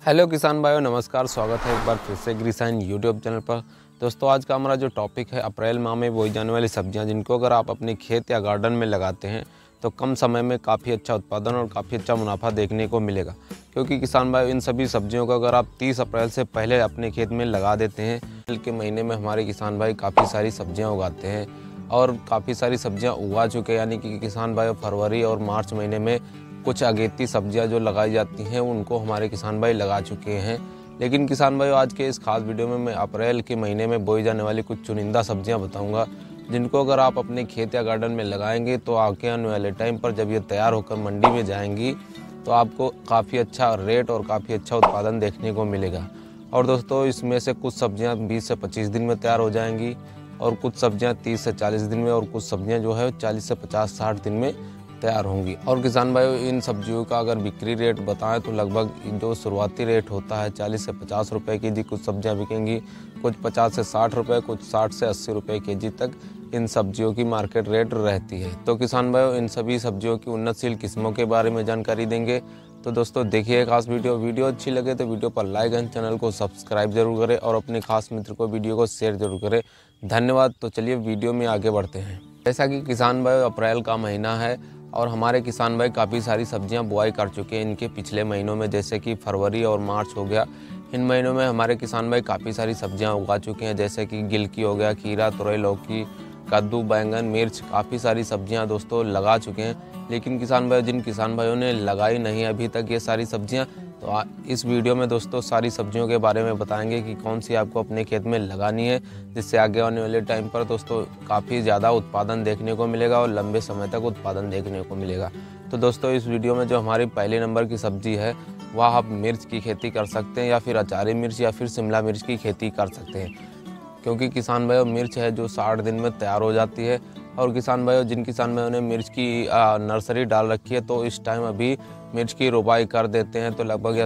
Hello किसान भाइयों, नमस्कार। स्वागत है एक बार फिर से एग्रीसाइन यूट्यूब चैनल पर। दोस्तों, आज का हमारा जो टॉपिक है अप्रैल माह में बोई जाने वाली सब्जियां, जिनको अगर आप अपने खेत या गार्डन में लगाते हैं तो कम समय में काफ़ी अच्छा उत्पादन और काफ़ी अच्छा मुनाफा देखने को मिलेगा। क्योंकि किसान भाई, इन सभी सब्जियों को अगर आप 30 अप्रैल से पहले अपने खेत में लगा देते हैं, अप्रैल के महीने में हमारे किसान भाई काफ़ी सारी सब्जियाँ उगाते हैं और काफ़ी सारी सब्जियाँ उगा चुके हैं। यानी कि किसान भाई फरवरी और मार्च महीने में कुछ अगेती सब्जियां जो लगाई जाती हैं उनको हमारे किसान भाई लगा चुके हैं। लेकिन किसान भाई, आज के इस खास वीडियो में मैं अप्रैल के महीने में बोई जाने वाली कुछ चुनिंदा सब्जियां बताऊंगा, जिनको अगर आप अपने खेत या गार्डन में लगाएंगे तो आगे आने वाले टाइम पर जब ये तैयार होकर मंडी में जाएंगी तो आपको काफ़ी अच्छा रेट और काफ़ी अच्छा उत्पादन देखने को मिलेगा। और दोस्तों, इसमें से कुछ सब्जियाँ 20 से 25 दिन में तैयार हो जाएंगी और कुछ सब्जियाँ 30 से 40 दिन में और कुछ सब्जियाँ जो है 40 से 50-60 दिन में तैयार होंगी। और किसान भाइयों, इन सब्जियों का अगर बिक्री रेट बताएं तो लगभग जो शुरुआती रेट होता है 40 से 50 रुपए के जी कुछ सब्जियां बिकेंगी, कुछ 50 से 60 रुपए, कुछ 60 से 80 रुपए के जी तक इन सब्जियों की मार्केट रेट रहती है। तो किसान भाइयों, इन सभी सब्जियों की उन्नतशील किस्मों के बारे में जानकारी देंगे। तो दोस्तों, देखिए खास वीडियो अच्छी लगे तो वीडियो पर लाइक एंड चैनल को सब्सक्राइब जरूर करें और अपने खास मित्र को वीडियो को शेयर जरूर करें। धन्यवाद। तो चलिए वीडियो में आगे बढ़ते हैं। जैसा कि किसान भाई, अप्रैल का महीना है और हमारे किसान भाई काफ़ी सारी सब्जियां बुआई कर चुके हैं इनके पिछले महीनों में, जैसे कि फरवरी और मार्च हो गया। इन महीनों में हमारे किसान भाई काफ़ी सारी सब्जियां उगा चुके हैं, जैसे कि गिलकी हो गया, खीरा, तुरई, लौकी, कद्दू, बैंगन, मिर्च, काफ़ी सारी सब्जियां दोस्तों लगा चुके हैं। लेकिन किसान भाई, जिन किसान भाइयों ने लगाई नहीं अभी तक ये सारी सब्जियां, तो इस वीडियो में दोस्तों सारी सब्जियों के बारे में बताएंगे कि कौन सी आपको अपने खेत में लगानी है, जिससे आगे आने वाले टाइम पर दोस्तों काफ़ी ज़्यादा उत्पादन देखने को मिलेगा और लंबे समय तक उत्पादन देखने को मिलेगा। तो दोस्तों, इस वीडियो में जो हमारी पहले नंबर की सब्जी है वह आप मिर्च की खेती कर सकते हैं, या फिर अचारी मिर्च या फिर शिमला मिर्च की खेती कर सकते हैं। क्योंकि किसान भाइयों, मिर्च है जो 60 दिन में तैयार हो जाती है। और किसान भाइयों, जिन किसान भाइयों ने मिर्च की नर्सरी डाल रखी है तो इस टाइम अभी मिर्च की रोपाई कर देते हैं तो लगभग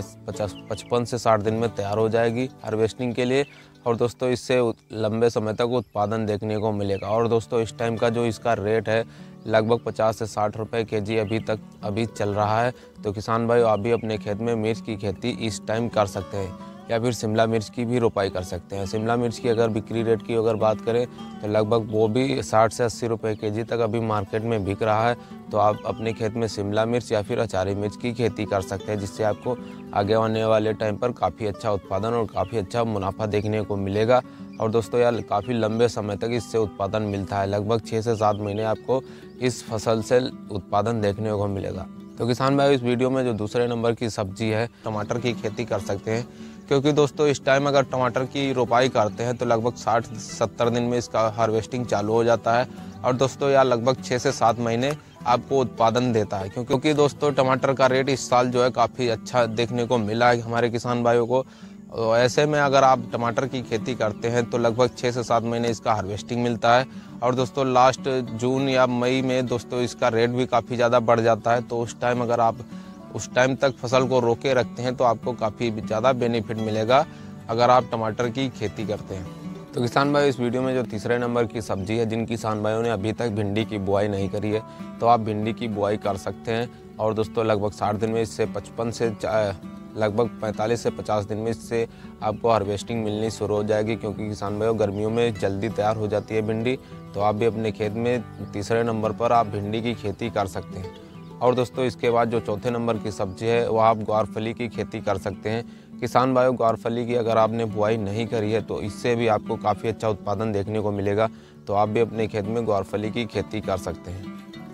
55 से 60 दिन में तैयार हो जाएगी हार्वेस्टिंग के लिए। और दोस्तों, इससे लंबे समय तक उत्पादन देखने को मिलेगा। और दोस्तों, इस टाइम का जो इसका रेट है लगभग 50 से 60 रुपए के जी अभी चल रहा है। तो किसान भाइयों, आप भी अपने खेत में मिर्च की खेती इस टाइम कर सकते हैं, या फिर शिमला मिर्च की भी रोपाई कर सकते हैं। शिमला मिर्च की अगर बिक्री रेट की अगर बात करें तो लगभग वो भी 60 से 80 रुपए के जी तक अभी मार्केट में बिक रहा है। तो आप अपने खेत में शिमला मिर्च या फिर अचारी मिर्च की खेती कर सकते हैं, जिससे आपको आगे आने वाले टाइम पर काफ़ी अच्छा उत्पादन और काफ़ी अच्छा मुनाफा देखने को मिलेगा। और दोस्तों यार, काफ़ी लंबे समय तक इससे उत्पादन मिलता है, लगभग 6 से 7 महीने आपको इस फसल से उत्पादन देखने को मिलेगा। तो किसान भाई, इस वीडियो में जो दूसरे नंबर की सब्जी है टमाटर की खेती कर सकते हैं। क्योंकि दोस्तों, इस टाइम अगर टमाटर की रोपाई करते हैं तो लगभग 60-70 दिन में इसका हार्वेस्टिंग चालू हो जाता है। और दोस्तों यार, लगभग 6 से 7 महीने आपको उत्पादन देता है। क्योंकि दोस्तों, टमाटर का रेट इस साल जो है काफ़ी अच्छा देखने को मिला है हमारे किसान भाइयों को। ऐसे में अगर आप टमाटर की खेती करते हैं तो लगभग 6 से 7 महीने इसका हार्वेस्टिंग मिलता है। और दोस्तों, लास्ट जून या मई में दोस्तों इसका रेट भी काफ़ी ज़्यादा बढ़ जाता है। तो उस टाइम अगर आप उस टाइम तक फसल को रोके रखते हैं तो आपको काफ़ी ज़्यादा बेनिफिट मिलेगा अगर आप टमाटर की खेती करते हैं। तो किसान भाई, इस वीडियो में जो तीसरे नंबर की सब्जी है, जिन किसान भाइयों ने अभी तक भिंडी की बुआई नहीं करी है तो आप भिंडी की बुआई कर सकते हैं। और दोस्तों, लगभग 60 दिन में इससे 55 से लगभग 45 से 50 दिन में इससे आपको हार्वेस्टिंग मिलनी शुरू हो जाएगी। क्योंकि किसान भाइयों, गर्मियों में जल्दी तैयार हो जाती है भिंडी। तो आप भी अपने खेत में तीसरे नंबर पर आप भिंडी की खेती कर सकते हैं। और दोस्तों, इसके बाद जो चौथे नंबर की सब्जी है वह आप ग्वारफली की खेती कर सकते हैं। किसान भाइयों, ग्वारफली की अगर आपने बुआई नहीं करी है तो इससे भी आपको काफ़ी अच्छा उत्पादन देखने को मिलेगा। तो आप भी अपने खेत में ग्वारफली की खेती कर सकते हैं।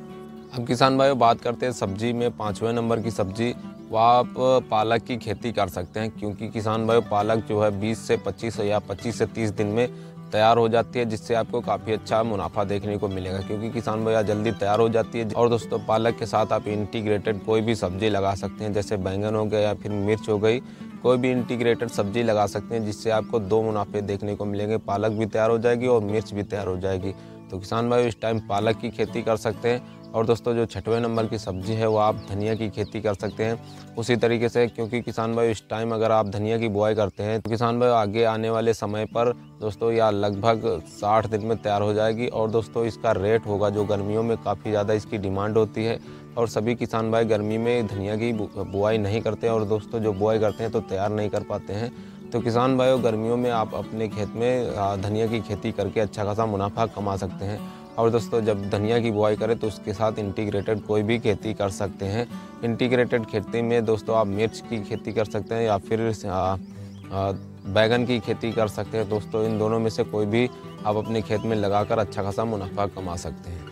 अब किसान भाइयों, बात करते हैं सब्जी में 5वें नंबर की सब्जी, वह आप पालक की खेती कर सकते हैं। क्योंकि किसान भाइयों, पालक जो है 20 से 25 या 25 से 30 दिन में तैयार हो जाती है, जिससे आपको काफ़ी अच्छा मुनाफा देखने को मिलेगा। क्योंकि किसान भैया जल्दी तैयार हो जाती है। और दोस्तों, पालक के साथ आप इंटीग्रेटेड कोई भी सब्जी लगा सकते हैं, जैसे बैंगन हो गया या फिर मिर्च हो गई, कोई भी इंटीग्रेटेड सब्जी लगा सकते हैं, जिससे आपको 2 मुनाफे देखने को मिलेंगे। पालक भी तैयार हो जाएगी और मिर्च भी तैयार हो जाएगी। तो किसान भाई, इस टाइम पालक की खेती कर सकते हैं। और दोस्तों जो 6वें नंबर की सब्ज़ी है वो आप धनिया की खेती कर सकते हैं उसी तरीके से, क्योंकि किसान भाई इस टाइम अगर आप धनिया की बुआई करते हैं तो किसान भाई आगे आने वाले समय पर दोस्तों यह लगभग 60 दिन में तैयार हो जाएगी। और दोस्तों इसका रेट होगा जो गर्मियों में काफ़ी ज़्यादा इसकी डिमांड होती है और सभी किसान भाई गर्मी में धनिया की बुआई नहीं करते हैं और दोस्तों जो बुआई करते हैं तो तैयार नहीं कर पाते हैं। तो किसान भाइयों गर्मियों में आप अपने खेत में धनिया की खेती करके अच्छा खासा मुनाफा कमा सकते हैं। और दोस्तों जब धनिया की बुआई करें तो उसके साथ इंटीग्रेटेड कोई भी खेती कर सकते हैं। इंटीग्रेटेड खेती में दोस्तों आप मिर्च की खेती कर सकते हैं या फिर बैगन की खेती कर सकते हैं। दोस्तों इन दोनों में से कोई भी आप अपने खेत में लगाकर अच्छा खासा मुनाफा कमा सकते हैं।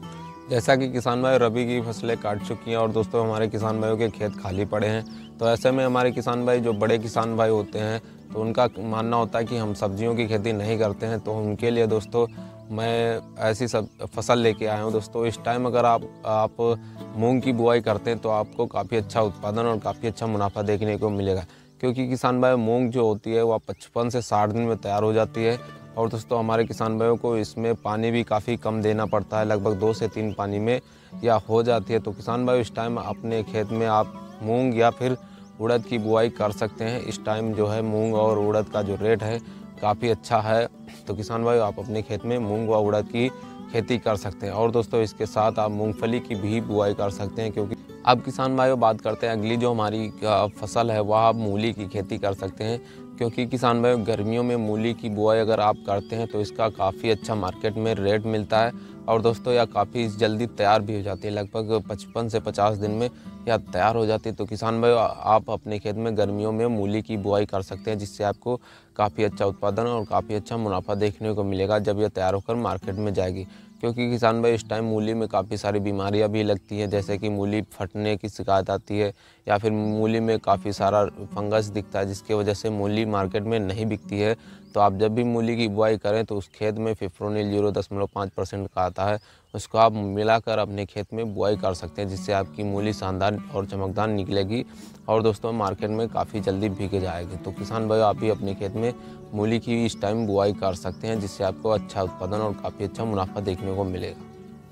जैसा कि किसान भाई रबी की फसलें काट चुकी हैं और दोस्तों हमारे किसान भाइयों के खेत खाली पड़े हैं, तो ऐसे में हमारे किसान भाई जो बड़े किसान भाई होते हैं तो उनका मानना होता है कि हम सब्जियों की खेती नहीं करते हैं। तो उनके लिए दोस्तों मैं ऐसी सब फसल लेके आया हूँ। दोस्तों इस टाइम अगर आप मूंग की बुआई करते हैं तो आपको काफ़ी अच्छा उत्पादन और काफ़ी अच्छा मुनाफा देखने को मिलेगा, क्योंकि किसान भाई मूंग जो होती है वह 55 से 60 दिन में तैयार हो जाती है। और दोस्तों हमारे किसान भाइयों को इसमें पानी भी काफ़ी कम देना पड़ता है, लगभग 2 से 3 पानी में या हो जाती है। तो किसान भाई इस टाइम अपने खेत में आप मूंग या फिर उड़द की बुआई कर सकते हैं। इस टाइम जो है मूंग और उड़द का जो रेट है काफ़ी अच्छा है, तो किसान भाई आप अपने खेत में मूंग व उड़द की खेती कर सकते हैं। और दोस्तों इसके साथ आप मूंगफली की भी बुआई कर सकते हैं, क्योंकि अब किसान भाइयों बात करते हैं अगली जो हमारी फसल है वह आप मूली की खेती कर सकते हैं। क्योंकि किसान भाइयों गर्मियों में मूली की बुआई अगर आप करते हैं तो इसका काफ़ी अच्छा मार्केट में रेट मिलता है और दोस्तों यह काफ़ी जल्दी तैयार भी हो जाती है, लगभग 55 से 50 दिन में यह तैयार हो जाती है। तो किसान भाइयों आप अपने खेत में गर्मियों में मूली की बुआई कर सकते हैं, जिससे आपको काफ़ी अच्छा उत्पादन और काफ़ी अच्छा मुनाफा देखने को मिलेगा जब यह तैयार होकर मार्केट में जाएगी। क्योंकि किसान भाई इस टाइम मूली में काफ़ी सारी बीमारियां भी लगती हैं, जैसे कि मूली फटने की शिकायत आती है या फिर मूली में काफ़ी सारा फंगस दिखता है, जिसकी वजह से मूली मार्केट में नहीं बिकती है। तो आप जब भी मूली की बुआई करें तो उस खेत में फिप्रोनिल 0.5% का आता है, उसको आप मिलाकर अपने खेत में बुआई कर सकते हैं, जिससे आपकी मूली शानदार और चमकदार निकलेगी और दोस्तों मार्केट में काफ़ी जल्दी बिक जाएगी। तो किसान भाई आप भी अपने खेत में मूली की इस टाइम बुआई कर सकते हैं, जिससे आपको अच्छा उत्पादन और काफ़ी अच्छा मुनाफा देखने को मिलेगा।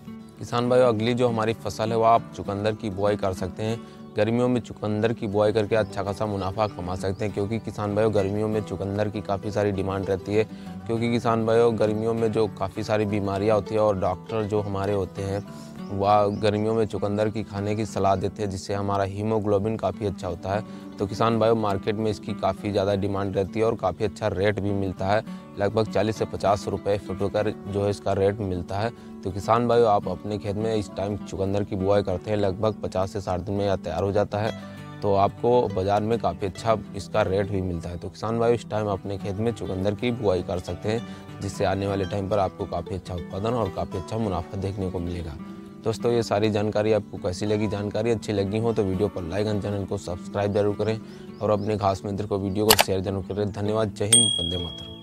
किसान भाइयों अगली जो हमारी फसल है वह आप चुकंदर की बुआई कर सकते हैं। गर्मियों में चुकंदर की बुआई करके अच्छा खासा मुनाफा कमा सकते हैं, क्योंकि किसान भाइयों गर्मियों में चुकंदर की काफ़ी सारी डिमांड रहती है। क्योंकि किसान भाइयों गर्मियों में जो काफ़ी सारी बीमारियां होती है और डॉक्टर जो हमारे होते हैं वह गर्मियों में चुकंदर की खाने की सलाह देते हैं, जिससे हमारा हीमोग्लोबिन काफ़ी अच्छा होता है। तो किसान भाइयों मार्केट में इसकी काफ़ी ज़्यादा डिमांड रहती है और काफ़ी अच्छा रेट भी मिलता है, लगभग 40 से 50 रुपये फुट कर जो है इसका रेट मिलता है। तो किसान भाइयों आप अपने खेत में इस टाइम चुकंदर की बुआई करते हैं, लगभग 50 से 60 दिन में यह तैयार हो जाता है, तो आपको बाज़ार में काफ़ी अच्छा इसका रेट भी मिलता है। तो किसान भाइयों इस टाइम अपने खेत में चुकंदर की बुआई कर सकते हैं, जिससे आने वाले टाइम पर आपको काफ़ी अच्छा उत्पादन और काफ़ी अच्छा मुनाफा देखने को मिलेगा। दोस्तों ये सारी जानकारी आपको कैसी लगी? जानकारी अच्छी लगी हो तो वीडियो पर लाइक और चैनल को सब्सक्राइब जरूर करें और अपने खास मित्र को वीडियो को शेयर जरूर करें। धन्यवाद। जय हिंद, वंदे मातरम।